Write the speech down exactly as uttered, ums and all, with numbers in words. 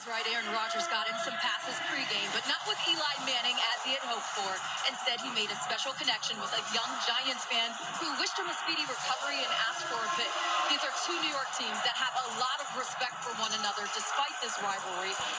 right. Aaron Rodgers got in some passes pregame, but not with Eli Manning as he had hoped for. Instead, he made a special connection with a young Giants fan who wished him a speedy recovery and asked for a pick. These are two New York teams that have a lot of respect for one another despite this rivalry.